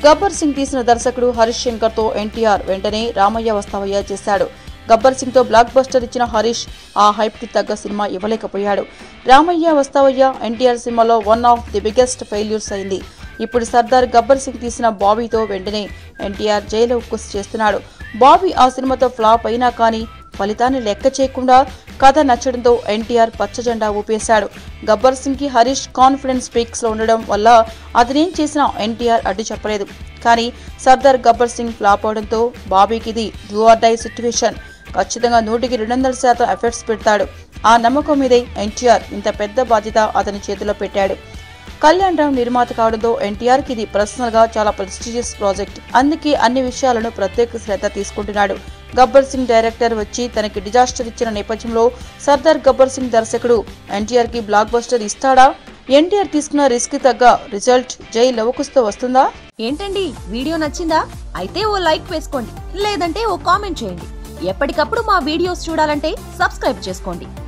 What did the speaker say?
గబ్బర్ సింగ్ తీసిన దర్శకుడు హరీష్ శంకర్ తో NTR వెంటనే రామయ్య వస్తావయ్య చేశాడు. గబ్బర్ సింగ్ తో బ్లాక్ బస్టర్ ఇచ్చిన హరీష్ ఆ హైప్ కి తగ్గ సినిమా ఇవ్వలేకపోయాడు. రామయ్య వస్తావయ్య NTR సినిమాలో one of the biggest failures అయింది. ఇప్పుడు సర్దార్ గబ్బర్ సింగ్ తీసిన బాబీతో వెంటనే NTR జైలు కుస్ చేస్తున్నాడు. బాబీ ఆ సినిమాతో ఫ్లాప్ అయినా కానీ ఫలితాన్ని లెక్క చేయకుండా కథ నచ్చడంతో NTR పచ్చజెండా ఊపేశాడు. గబ్బర్ సింగ్ కి హరీష్ కాన్ఫిడెన్స్ పీక్స్ లో ఉండడం వల్ల అతనేం చేసినా NTR అడ్డు చెప్పలేదు. కానీ సర్దార్ గబ్బర్ సింగ్ ఫ్లాప్ అవడంతో బాబీకి ఇది డూ ఆర్ డై సిట్యుయేషన్. ఖచ్చితంగా 100కి 200% ఎఫర్ట్స్ పెడతాడు. ఆ నమ్మకం మీదే NTR ఇంత పెద్ద బాధ్యత అతని చేతిలో పెట్టాడు. కళ్యాణ్ రామ్ నిర్మాత కావడంతో NTR కి ఇది పర్సనల్ గా చాలా ప్రెస్టీజియస్ ప్రాజెక్ట్. అందుకే అన్ని విషయాలను ప్రత్యేక శ్రద్ధ తీసుకుంటున్నాడు. గబ్బర్ సింగ్ డైరెక్టర్ వచ్చి తనకి డిజాస్టర్ ఇచ్చిన నేపథ్యంలో సర్దార్ గబ్బర్ సింగ్ దర్శకుడు NTR కి బ్లాక్ బస్టర్ ఇస్తాడా? NTR తీసుకున్న రిస్క్ తగ్గ రిజల్ట్ జై లవకుస్తో వస్తుందా? ఏంటండి, వీడియో నచ్చిందా? అయితే ఓ లైక్ వేసుకోండి, లేదంటే ఓ కామెంట్ చేయండి. ఎప్పటికప్పుడు మా వీడియోస్ చూడాలంటే సబ్స్క్రైబ్ చేసుకోండి.